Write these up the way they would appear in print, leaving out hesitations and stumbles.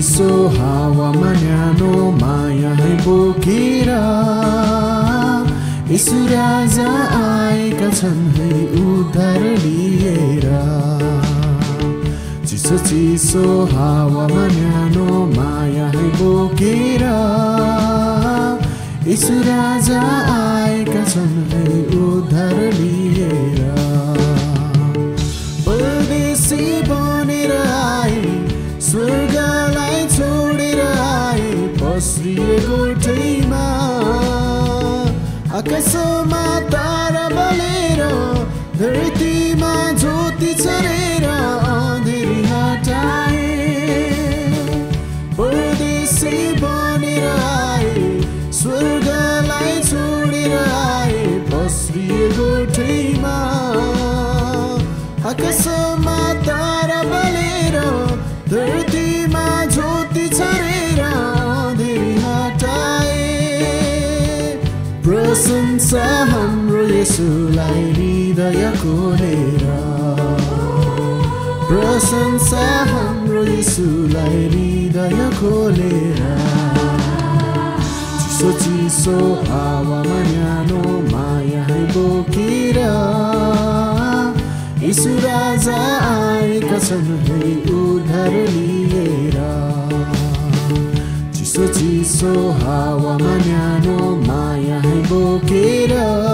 चिसो हावामा न्यानो माया है बोकेर यीशु राजा आएका छन् है उद्धार लिएर। चिसो चिसो हावामा न्यानो माया है बोकेर यीशु राजा आएका छन् है उद्धार लिएर। परदेशी बनेर आए स्वर्गलाई छोडेर आए पस्रिएको ठैमा आकाशमा तारा बलेर धरतीमा ज्योति छरेर अँधेरी हटाए। परदेशी बनेर आए स्वर्गलाई छोडेर आए पस्रिएको ठैमा आकाशमा तारा बलेर धरतीमा ज्योति छरेर अँधेरी हटाए। प्रशंसा हाम्रो येशूलाई हृदय खोलेर, प्रशंसा हाम्रो येशूलाई हृदय खोलेर। चिसो चिसो हावामा न्यानो माया है बोकेर यीशु राजा आएका छन् है उद्धार लिएर। चिसो चिसो हावामा न्यानो माया है बोकेर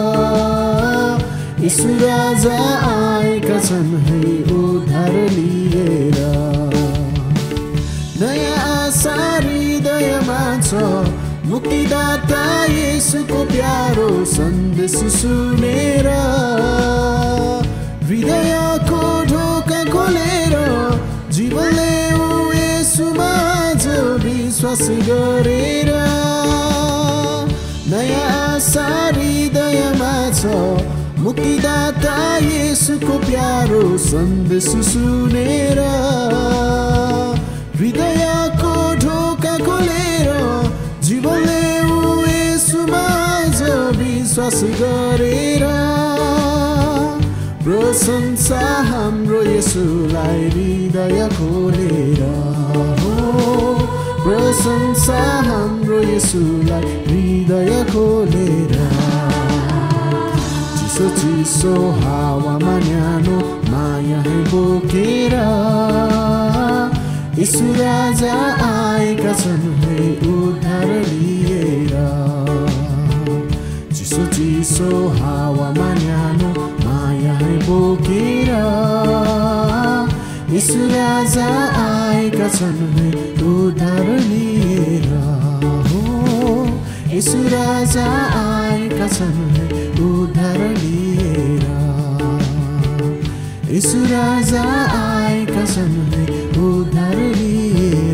यीशु राजा आएका छन् है उद्धार लिएर। नयाँ आशा हृदयमा छ मुक्तिदाता येशूको प्यारो सन्देश सुनेर हृदयको ढोका खोलेर जीवनले येशूमा आज विश्वास गरेर। नयाँ आशा हृदयमा छ मुक्तिदाता येशूको प्यारो सन्देश सुनेर हृदयको ढोका खोलेर जीवनले येशूमा आज विश्वास गरेर। प्रशंसा हाम्रो येशूलाई हृदय खोलेर, प्रशंसा हाम्रो येशूलाई हृदय खोलेर। चिसो चिसो हावामा न्यानो माया है बोकेर यीशु राजा आएका छन् है उद्धार लिएर। चिसो चिसो हावामा न्यानो माया है बोकेर यीशु राजा आएका छन् है उद्धार लिएर। यीशु राजा आएका छन् है उद्धार लिएर। यीशु राजा आएका छन् है उद्धार लिएर।